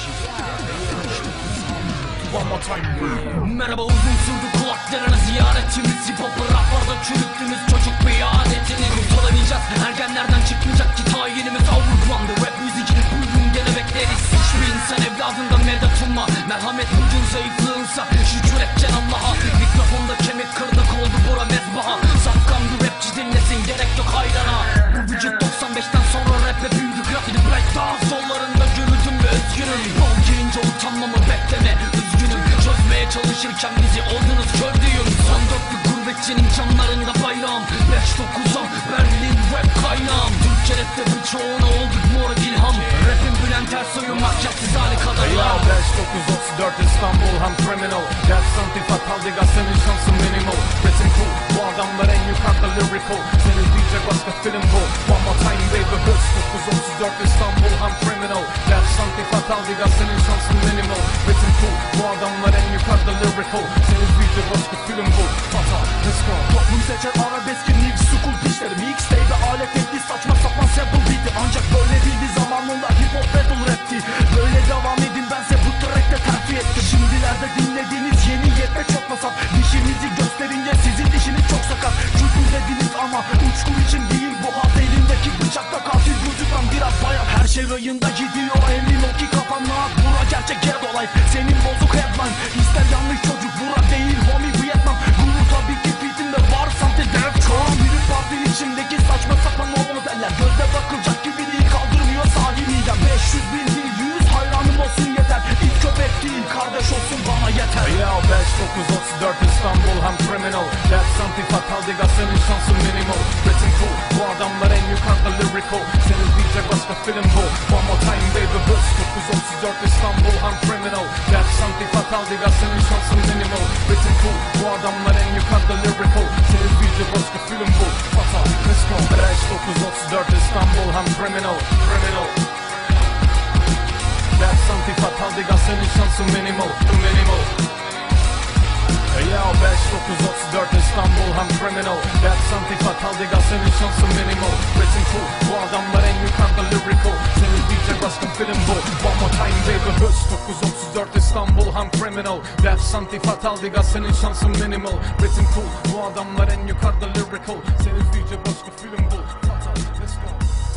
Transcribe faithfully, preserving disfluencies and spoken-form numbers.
One more time. Merhaba, uzun sürdü kulaklarına ziyaretimiz. Hip hop'u raplarda çürüttünüz, çocuk bir adetini kurtulamayacağız. Ergenlerden çıkmayacak ki tayinimiz. Overground rap müzik, buyurun gene bekleriz. Hiçbir insan evladından medet umma. Merhamet bugün zayıflığınsa şükür edeceksin Allah'a. Mikrofonda kemik kırdık, oldu bura mezbaha. Safkan bir rapçi dinlesin, gerek yok hayrana. Bu vücut doksan beşten sonra rap'le büyüdü. Grafiti break daha sollarında yürüdüm ve özgürüm. Yol giyince utanmamı bekleme, üzgünüm. Çözmeye çalışırken bizi oldunuz kördüğüm. Son dörtlük gurbetçinin canlarında bayrağım. Beş dokuza Berlin rap kaynağım. Türkçe rapte birçoğuna olduk moruk ilham. Rap'in Bülent Ersoy'un mahketsiz hali kadar. beş dokuz otuz dört İstanbul, I'm criminal. That's something fatal, diga senin şansın minimal. Resim cool, bu adamlar en yukarıda lyrical. Seni diyecek başka film bu. One more time baby, beş dokuz otuz dört İstanbul, I'm criminal. That's something fatal, diga senin şansın minimal. Resim cool, bu adamlar en yukarıda lyrical. Seni diyecek başka film bu. Fatal, let's go. Toplum seçer arabeski new school pişleri. Mixtape'de alet etli saçma sapan sample beat'i. Ancak böyle bildi zamanında hip hop battle rap'ti. Böyle devam edin, bense bu track'te terfi ettim. Şimdilerde dinlediğiniz yeni yetme çok masat. Dişinizi gösterince sizin dişiniz çok sakat. Kültür dediniz ama uçku için değil bu hat. Elindeki bıçakta katil gözükten biraz bayağı. Her şey rayında gidiyor, emin ol ki kafan rahat. Bura gerçek yer dolay, senin bozuk headline. İster yanlış çocuk, bura değil homie Vietnam. Guru tabii ki fitimde var Santi, Defkhan. Biri parti içindeki saçma sapan o modeller. Gözde bakılacak gibi değil, kaldırmıyor sahibiyken. Beş yüz bin değil, yüz hayranım olsun yeter. İlk köpek değil, kardeş olsun bana yeter. Yo, beş dokuz otuz dört İstanbul, I'm criminal. That's something fatal, diga senin şansın minimal. Resim cool, bu adamlar en yukarıda lyrical. Seni diyecek başka film bu. One more time baby, beş dokuz otuz dört İstanbul, I'm criminal. That's something fatal, diga senin şansın minimal. Resim cool, bu adamlar en yukarıda lyrical. Seni diyecek başka film bu. Fatal, let's go. beş dokuz otuz dört İstanbul, I'm criminal. Criminal. That's something fatal, diga senin şansın minimal. Minimal. Yo, beş dokuz otuz dört İstanbul, I'm criminal. That's something fatal, diga senin şansın minimal. Resim cool, bu adamlar en yukarıda lyrical. Seni diyecek başka film bu. One more time baby, beş dokuz otuz dört İstanbul, I'm criminal. That's something fatal, diga senin şansın minimal. Resim cool, bu adamlar en yukarıda lyrical. Seni diyecek başka film bu. Fatal, let's go.